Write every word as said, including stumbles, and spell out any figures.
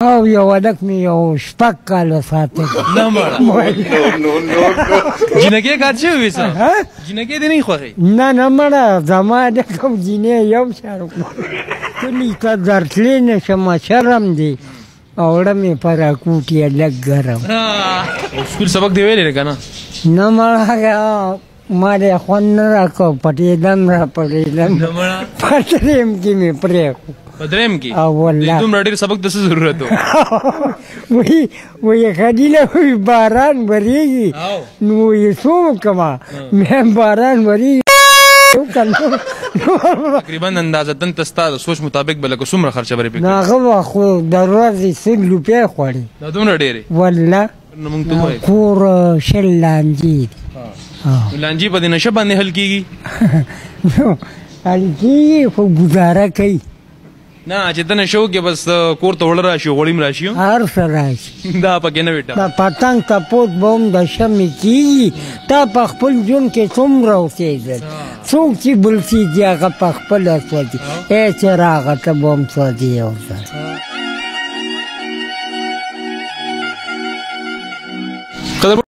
او یو هلک مې یو شپږ کاله ساتلی. نه مړه جینکۍ کار شوی وي څه؟ جینکۍ دې نه خوښوي؟ نه نه مړه زما د کوم جینۍ یو شان کلي ته درتلی نه شمه شرم دی او وړه مې په راکوټ یې لږ ګرم. سکول سبق دې ویلی که نه؟ نه مړه ما دې خوند نه راکړ پټېدم را پټېدم په درېیم کې مې پرېښود. په درېیم کې؟ او والله دومره ډېر سبق ته څه ضرورت و؟ وایي وایي خلیله وایي باران ورېږي نو وایي څه وکړمه مې باران ورېږي تقریبا اندازتن ته ستا د سوچ مطابق به لکه څومره خرچه به یې پکې؟ نو هغه به خو د ورځې سل روپۍ خوړې. دا دومره ډېرې؟ والله نو موږ ته ووایه کور شل لانجې دي. لانجې په دې نشه باندې حل کېږي؟ حل کېږي خو ګزاره کوي. نه چې ته نشه وکړې بس کور ته وړه راشي غوړي م راشي هر څه راشي. دا پکې نه وي د پتنګ تپوس به هم د شمې کېږي. تا په خپل ژوند کې څومره اوسېدل څوک چې بل سېږي هغه په خپله سوځي. ای چراغه ته به هم سوځي یو ځل.